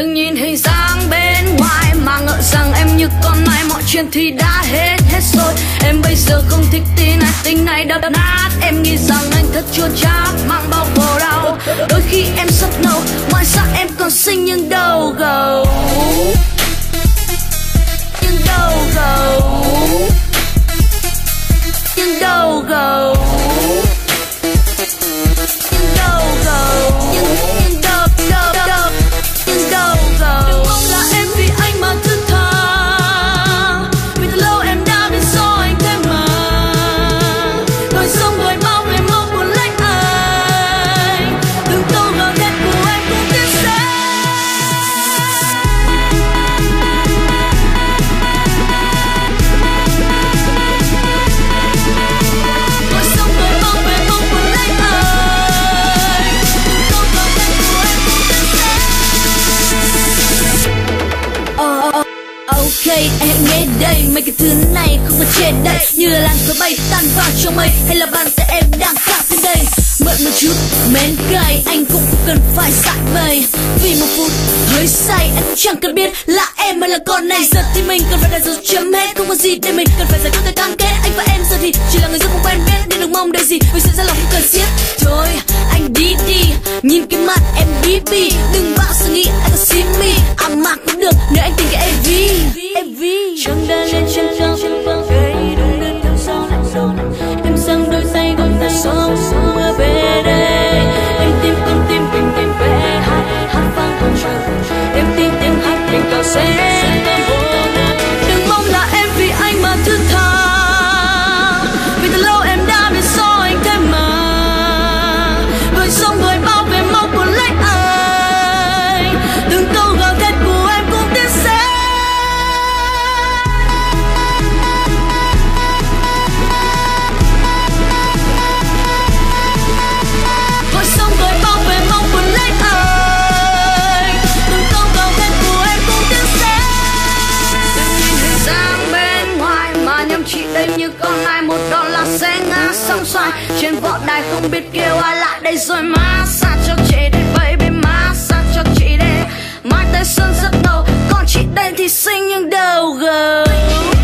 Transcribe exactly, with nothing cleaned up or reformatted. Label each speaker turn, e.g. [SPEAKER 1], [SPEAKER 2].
[SPEAKER 1] Đừng nhìn hình dáng bên ngoài mà ngỡ rằng em như con nai, mọi chuyện thì đã hết hết rồi. Em bây giờ không thích tin này, tình này đập nát. Em nghĩ rằng anh thật chua chát, mang bao khổ đau. Đôi khi em rất nâu, ngoài ra em còn xinh nhưng đầu gấu. Nhưng đầu gấu, nhưng đầu gấu, nhưng đầu gấu, nhưng nhưng đầu đầu đầu nhưng đầu gấu. Đừng mong là em vì anh mà thứ tha, vì từ lâu em đã biết do anh thế mà. Đời sống người bao ngày mong buồn lạnh anh, từng câu gào thét của em cũng tiếc sẽ. Đời sống người bao ngày mong buồn lạnh anh, từng câu gào thét của em cũng tiếc sẽ. Oh, oh, ok, em nghe đây, mấy cái thứ này không có trên đây. Như là làn khói bay tan vào trong mây, hay là bàn tay em đang cạo trên đây. Mượn một chút mến cay, anh cũng không cần phải giải bày. Vì một phút hơi say, anh cũng chẳng cần biết là em hay là con này. Giờ thì mình cần phải đặt dấu chấm hết, không có gì để mình cần phải giải quyết cái cam kết. Anh và em giờ thì chỉ là người rất không quen biết, nên đừng mong đợi gì vì sự ra lòng không cần xiết. Thôi anh đi đi, nhìn cái mặt em bí bí, đừng bao giờ nghĩ anh có see me. À mà cũng được nếu anh tình cái em vê. Em vê chẳng đã lên trên cao trên vang cây, đừng đến theo sau lạnh sâu. Em sang đôi tay gọi ta sóng sóng mưa về đây. Em tim con tim bình bình về hát hát vang con trời. Em tin tiếng hát thành cao sẽ. Đừng mong là em vì anh mà thứ tha, vì từ lâu em đã biết do anh thế mà. Người sống người bao về mau của lạnh anh, từng câu gào thét của em cũng tiếc sẽ. Người sống người bao về mau của lạnh anh, từng câu gào thét của em cũng tiếc sẽ. Đừng nhìn hình dáng bên ngoài mà nhầm chị đây như con nai, một đòn là sẽ ngã sóng xoài. Trên võ đài không biết kêu ai lại đây rồi massage cho chị đây baby, massage cho chị đây. Mai tới xuân rất đầu, còn chị đây thì xinh nhưng đầu gấu.